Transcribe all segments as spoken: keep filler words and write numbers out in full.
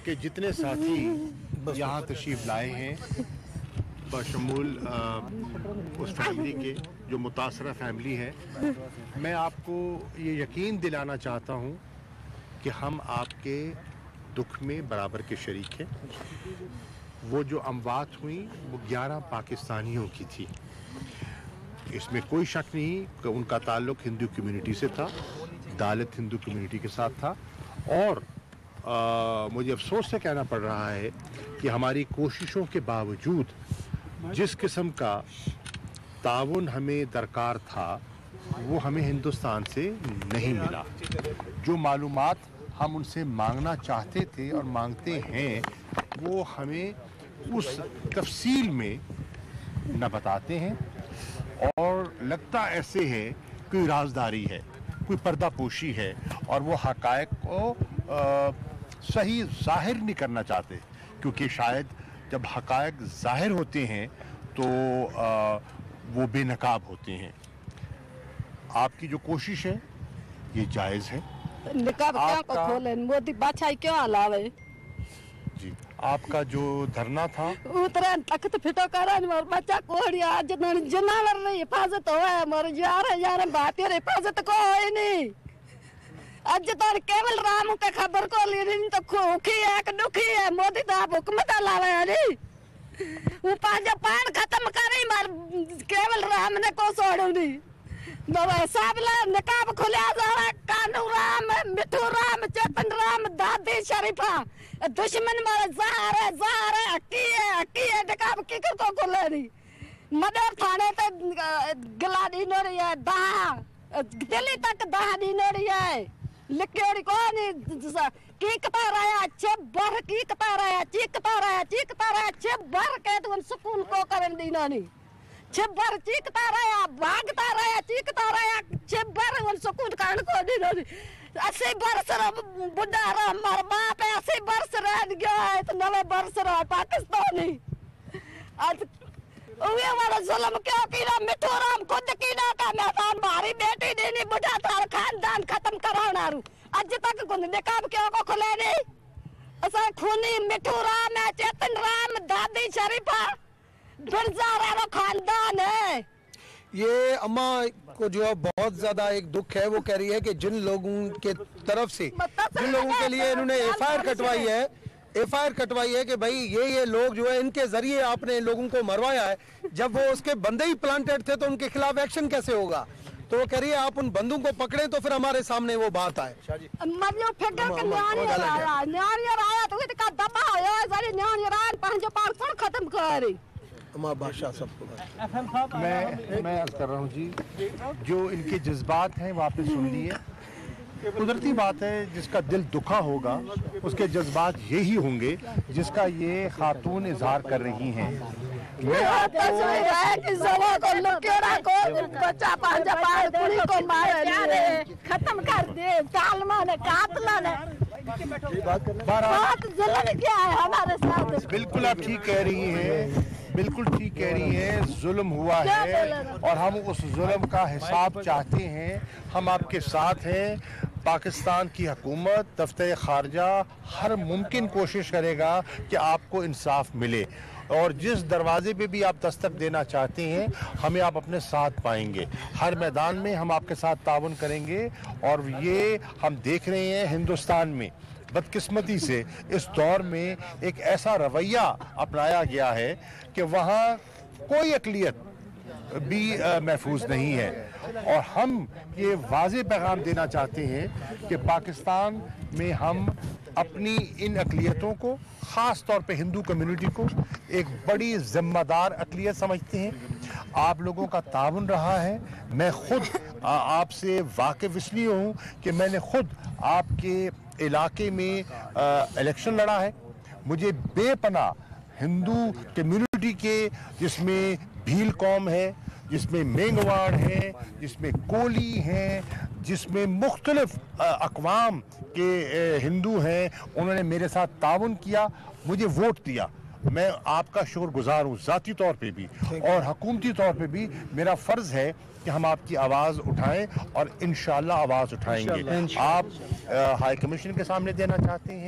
کہ جتنے ساتھی یہاں تشریف لائے ہیں بشمول اس فیملی کے جو متاثرہ فیملی ہے، میں آپ کو یہ یقین دلانا چاہتا ہوں کہ ہم آپ کے دکھ میں برابر کے شریک ہیں۔ وہ جو اموات ہوئیں وہ گیارہ پاکستانیوں کی تھی، اس میں کوئی شک نہیں کہ ان کا تعلق ہندو کمیونٹی سے تھا، دالت ہندو کمیونٹی کے ساتھ تھا، اور آ, مجھے افسوس سے کہنا پڑ رہا ہے کہ ہماری کوششوں کے باوجود جس قسم کا تعاون ہمیں درکار تھا وہ ہمیں ہندوستان سے نہیں ملا۔ جو معلومات ہم ان سے مانگنا چاہتے تھے اور مانگتے ہیں وہ ہمیں اس تفصیل میں نہ بتاتے ہیں، اور لگتا ایسے ہے کوئی رازداری ہے، کوئی پردہ پوشی ہے، اور وہ حقائق کو آ, صحیح ظاہر نہیں کرنا چاہتے، کیونکہ شاید جب حقائق ظاہر ہوتے ہیں تو آ, وہ بے نقاب ہوتے ہیں۔ آپ کی جو کوشش ہے یہ جائز ہے۔ نقاب کیا کو کھولیں، مودی بادشاہی کیوں علاوے؟ جی، آپ کا جو دھرنا تھا اترین تخت پھٹو کرن مور بچہ کوڑی آج جناور نہیں حفاظت ہوئے، مور یار یار بھارتی حفاظت کو ہوئی نہیں۔ اج تو کیول رام تے خبر کو لی تو کھوکھی ہے کہ دکھی ہے، مودی تو آپ حکومت علاوے نہیں وہ پانچ پان ختم کری مار کیول رام نے کو سوڑو نہیں۔ بابا حساب لا نقاب کھلیا جا کانو رام، مٹھو رام، چیتن رام، دادی شریفہ دشمن مارے زہر ہے زہر ہے، حقی ہے حقی ہے، نقاب کی کو کھلے نہیں۔ مدر تھانے تے گلا دی نوری ہے، دہا دلی تک دہا دی نوری ہے، لکیوڑی کونی کی کتا رہا چھ بر کی کتا رہا چی کتا رہا چی کتا رہا چھ بر کے تو ان سکون کو کرن دی نانی چھ بر چیکتا رہا بھاگتا رہا چیکتا رہا چھ بر ان سکون کرن کو دی نانی۔ اسی برس رہا بڑھا رہا مار باپ ہے، اسی برس رہ گیا ہے تو نوے برس رہا پاکستانی۔ اوہ والا ظلم کیا کینا مٹھو رام خود کینا کا میدان بھاری بیٹی دینی بڑھا تھا خاندان ختم کرانا رو اج تک گند نقاب کیوں کو کھلے نہیں؟ اسا خونی مٹھو رام ہے، چیتن رام، دادی شریفہ برزارہ رو خاندان ہے۔ یہ اماں کو جو بہت زیادہ ایک دکھ ہے، وہ کہہ رہی ہے کہ جن لوگوں کے طرف سے جن لوگوں کے لیے انہوں نے ایف آئی آر کٹوائی ہے ایف آئی آر کٹوائی ہے کہ بھائی یہ یہ لوگ جو ہے ان کے ذریعے آپ نے لوگوں کو مروایا ہے، جب وہ اس کے بندے ہی پلانٹڈ تھے تو ان کے خلاف ایکشن کیسے ہوگا؟ تو وہ کہہ رہی ہے آپ ان بندوں کو پکڑیں تو پھر ہمارے سامنے وہ بات آئے۔ مریو پھگر کے نیانی رایا نیانی رایا تو یہ کا دبا ہے زری نیانی ران پانچ پانچ سال ختم کری اماں بادشاہ سب کو میں میں عرض کر رہا ہوں جی، جو ان کے جذبات ہیں وہ آپ نے سن لیے۔ قدرتی بات ہے، جس کا دل دکھا ہوگا اس کے جذبات یہی ہوں گے جس کا یہ خاتون اظہار کر رہی ہیں۔ میں آپ ختم کر دے ظالمان قاتلان بہت ظلم کیا ہے ہمارے ساتھ۔ بالکل آپ ٹھیک کہہ رہی ہیں، بالکل ٹھیک کہہ رہی ہیں، ظلم ہوا ہے اور ہم اس ظلم کا حساب چاہتے ہیں۔ ہم آپ کے ساتھ ہیں۔ پاکستان کی حکومت، دفتر خارجہ ہر ممکن کوشش کرے گا کہ آپ کو انصاف ملے، اور جس دروازے پہ بھی آپ دستک دینا چاہتے ہیں ہمیں آپ اپنے ساتھ پائیں گے۔ ہر میدان میں ہم آپ کے ساتھ تعاون کریں گے، اور یہ ہم دیکھ رہے ہیں ہندوستان میں بدقسمتی سے اس دور میں ایک ایسا رویہ اپنایا گیا ہے کہ وہاں کوئی اقلیت بھی محفوظ نہیں ہے، اور ہم یہ واضح پیغام دینا چاہتے ہیں کہ پاکستان میں ہم اپنی ان اقلیتوں کو، خاص طور پہ ہندو کمیونٹی کو، ایک بڑی ذمہ دار اقلیت سمجھتے ہیں۔ آپ لوگوں کا تعاون رہا ہے۔ میں خود آپ سے واقف اس لیے ہوں کہ میں نے خود آپ کے علاقے میں الیکشن لڑا ہے۔ مجھے بے پناہ ہندو کمیونٹی کے، جس میں بھیل قوم ہے، جس میں مینگواڑ ہے، جس میں کولی ہیں، جس میں مختلف اقوام کے ہندو ہیں، انہوں نے میرے ساتھ تعاون کیا، مجھے ووٹ دیا۔ میں آپ کا شکر گزار ہوں، ذاتی طور پہ بھی اور حکومتی طور پہ بھی۔ میرا فرض ہے کہ ہم آپ کی آواز اٹھائیں، اور انشاءاللہ آواز اٹھائیں گے۔ آپ ہائی کمیشن کے سامنے دینا چاہتے ہیں،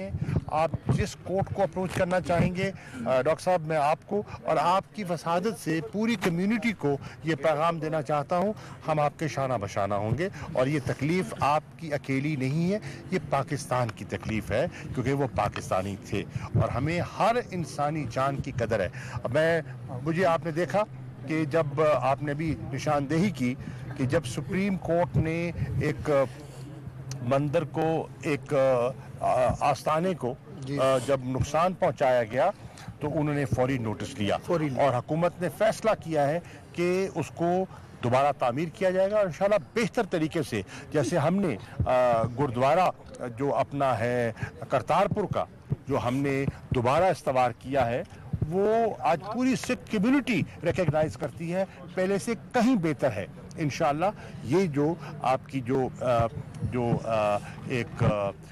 آپ جس کوर्ट کو اپروچ کرنا چاہیں گے ڈاکٹر صاحب میں آپ کو اور آپ کی وسادت سے پوری کمیونٹی کو یہ پیغام دینا چاہتا ہوں ہم آپ کے شانہ بشانہ ہوں گے اور یہ تکلیف آپ کی اکیلی نہیں ہے یہ پاکستان کی تکلیف ہے کیونکہ وہ پاکستانی تھے اور ہمیں ہر انسانی جان کی قدر ہے. میں مجھے آپ نے دیکھا کہ جب آپ نے بھی نشاندہی کی کہ جب سپریم کورٹ نے ایک مندر کو ایک آستانے کو جب نقصان پہنچایا گیا تو انہوں نے فوری نوٹس لیا اور حکومت نے فیصلہ کیا ہے کہ اس کو دوبارہ تعمیر کیا جائے گا اور انشاءاللہ بہتر طریقے سے جیسے ہم نے گردوارہ جو اپنا ہے کرتارپور کا جو ہم نے دوبارہ استوار کیا ہے وہ آج پوری سکھ کمیونٹی ریکگنائز کرتی ہے پہلے سے کہیں بہتر ہے. انشاءاللہ یہ جو آپ کی جو جو ایک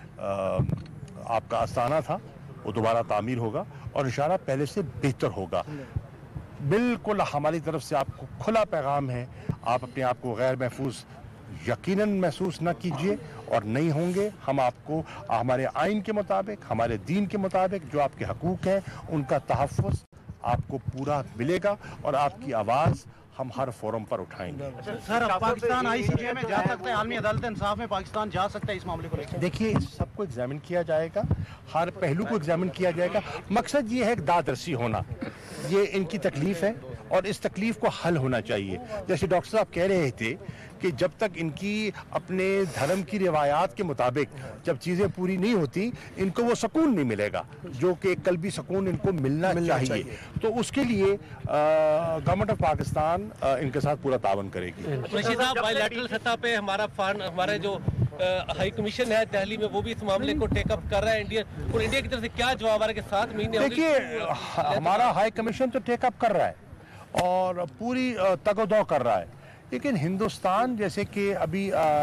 آپ کا آستانہ تھا وہ دوبارہ تعمیر ہوگا اور انشاءاللہ پہلے سے بہتر ہوگا. بالکل ہماری طرف سے آپ کو کھلا پیغام ہے آپ اپنے آپ کو غیر محفوظ یقیناً محسوس نہ کیجیے اور نہیں ہوں گے. ہم آپ کو ہمارے آئین کے مطابق ہمارے دین کے مطابق جو آپ کے حقوق ہیں ان کا تحفظ آپ کو پورا ملے گا اور آپ کی آواز ہم ہر فورم پر اٹھائیں گے. سر پاکستان آئی سی جے میں جا سکتا ہے عالمی عدالت انصاف میں پاکستان جا سکتا ہے اس معاملے کو لے کر؟ دیکھیے اس سب کو ایگزامن کیا جائے گا ہر پہلو کو ایگزامن کیا جائے گا. مقصد یہ ہے کہ دادرسی ہونا یہ ان کی تکلیف ہے اور اس تکلیف کو حل ہونا چاہیے. جیسے ڈاکٹر صاحب کہہ رہے تھے کہ جب تک ان کی اپنے دھرم کی روایات کے مطابق جب چیزیں پوری نہیں ہوتی ان کو وہ سکون نہیں ملے گا جو کہ قلبی سکون ان کو ملنا چاہیے. تو اس کے لیے گورنمنٹ آف پاکستان ان کے ساتھ پورا تعاون کرے گی. رشید صاحب بائی لیٹرل سطح پہ ہمارا فنڈ ہمارے جو ہائی کمیشن ہے دہلی میں وہ بھی اس معاملے کو ٹیک اپ کر رہا ہے انڈیا اور انڈیا کی طرف سے کیا جواب آ رہا ہے کہ سات مہینے دیکھیے ہمارا ہائی کمیشن تو ٹیک اپ کر رہا ہے اور پوری تگ و دو کر رہا ہے لیکن ہندوستان جیسے کہ ابھی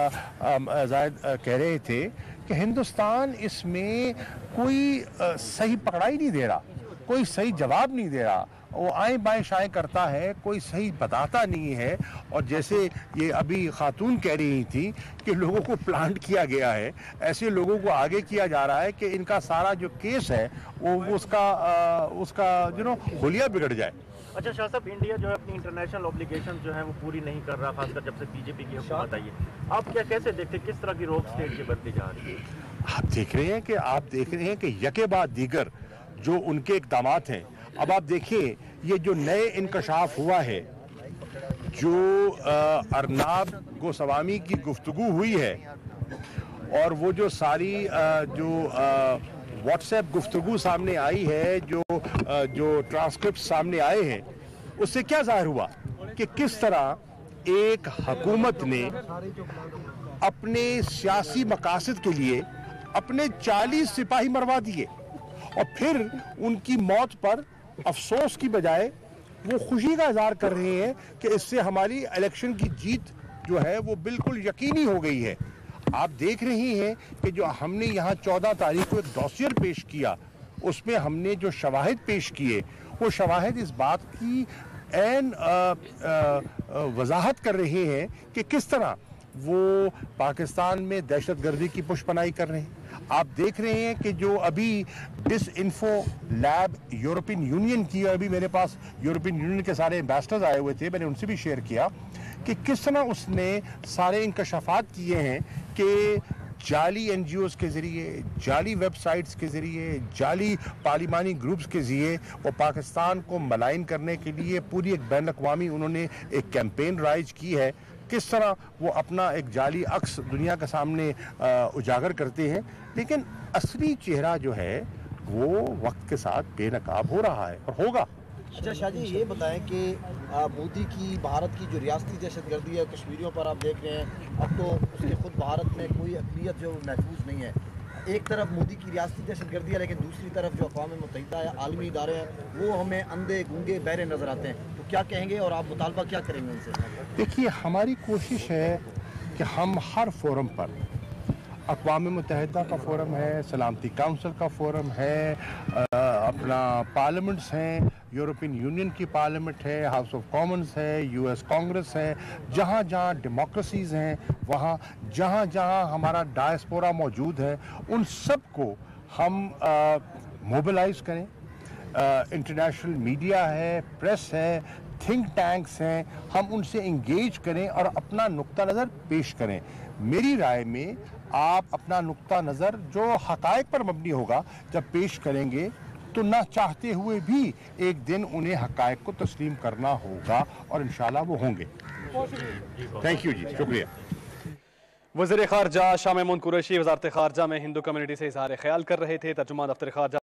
زاہد کہہ رہے تھے کہ ہندوستان اس میں کوئی صحیح پکڑائی نہیں دے رہا کوئی صحیح جواب نہیں دے رہا وہ آئیں بائیں شائیں کرتا ہے کوئی صحیح بتاتا نہیں ہے. اور جیسے یہ ابھی خاتون کہہ رہی تھی کہ لوگوں کو پلانٹ کیا گیا ہے ایسے لوگوں کو آگے کیا جا رہا ہے کہ ان کا سارا جو کیس ہے وہ اس کا اس کا جو نا حلیہ بگڑ جائے. اچھا شاہ صاحب انڈیا جو ہے اپنی انٹرنیشنل اوبلیگیشن جو ہے وہ پوری نہیں کر رہا خاص کر جب سے بی جے پی کی حکومت آئی ہے آپ کیا کیسے دیکھتے کس طرح کی روک اسٹیٹ کی بڑھتی جا رہی ہے؟ آپ دیکھ رہے ہیں کہ آپ دیکھ رہے ہیں کہ یکے بعد دیگر جو ان کے اقدامات ہیں. اب آپ دیکھیں یہ جو نئے انکشاف ہوا ہے جو ارناب گوسوامی کی گفتگو ہوئی ہے اور وہ جو ساری جو واٹس ایپ گفتگو سامنے آئی ہے جو جو ٹرانسکرپٹ سامنے آئے ہیں اس سے کیا ظاہر ہوا کہ کس طرح ایک حکومت نے اپنے سیاسی مقاصد کے لیے اپنے چالیس سپاہی مروا دیے اور پھر ان کی موت پر افسوس کی بجائے وہ خوشی کا اظہار کر رہے ہیں کہ اس سے ہماری الیکشن کی جیت جو ہے وہ بالکل یقینی ہو گئی ہے. آپ دیکھ رہے ہیں کہ جو ہم نے یہاں چودہ تاریخ کو ایک ڈوسیئر پیش کیا اس میں ہم نے جو شواہد پیش کیے وہ شواہد اس بات کی عین وضاحت کر رہے ہیں کہ کس طرح وہ پاکستان میں دہشت گردی کی پش پناہی کر رہے ہیں. آپ دیکھ رہے ہیں کہ جو ابھی Disinfo Lab European Union کی ابھی میرے پاس یورپین یونین کے سارے ایمبیسڈرز آئے ہوئے تھے میں نے ان سے بھی شیئر کیا کہ کس طرح اس نے سارے انکشافات کیے ہیں کہ جعلی این جی اوز کے ذریعے جعلی ویب سائٹس کے ذریعے جعلی پارلیمانی گروپس کے ذریعے وہ پاکستان کو ملائن کرنے کے لیے پوری ایک بین الاقوامی انہوں نے ایک کیمپین رائج کی ہے. کس طرح وہ اپنا ایک جعلی عکس دنیا کے سامنے اجاگر کرتے ہیں لیکن اصلی چہرہ جو ہے وہ وقت کے ساتھ بے نقاب ہو رہا ہے اور ہوگا. اچھا شاہ جی یہ بتائیں کہ مودی کی بھارت کی جو ریاستی دہشت گردی ہے کشمیریوں پر آپ دیکھ رہے ہیں اب تو اس کے خود بھارت میں کوئی اقلیت جو محفوظ نہیں ہے. ایک طرف مودی کی ریاستی دہشت گردی ہے لیکن دوسری طرف جو اقوام متحدہ ہے عالمی ادارے ہیں وہ ہمیں اندھے گونگے بہرے نظر آتے ہیں. تو کیا کہیں گے اور آپ مطالبہ کیا کریں گے ان سے؟ دیکھیے ہماری کوشش ہے کہ ہم ہر فورم پر اقوام متحدہ کا فورم ہے سلامتی کونسل کا فورم ہے اپنا پارلیمنٹس ہیں یورپین یونین کی پارلیمنٹ ہے ہاؤس آف کامنز ہے یو ایس کانگریس ہے جہاں جہاں ڈیموکریسیز ہیں وہاں جہاں جہاں ہمارا ڈائسپورا موجود ہے ان سب کو ہم موبلائز کریں. انٹرنیشنل میڈیا ہے, پریس ہے, تھنک ٹینکس ہیں, ہم ان سے انگیج کریں اور اپنا نقطہ نظر پیش کریں. میری رائے میں آپ اپنا نقطہ نظر جو حقائق پر مبنی ہوگا جب پیش کریں گے تو نہ چاہتے ہوئے بھی ایک دن انہیں حقائق کو تسلیم کرنا ہوگا اور انشاءاللہ وہ ہوں گے. تھینک یو جی, شکریہ. وزیر خارجہ شاہ محمود قریشی وزارت خارجہ میں ہندو کمیونٹی سے اظہار خیال کر رہے تھے. ترجمان دفتر خارجہ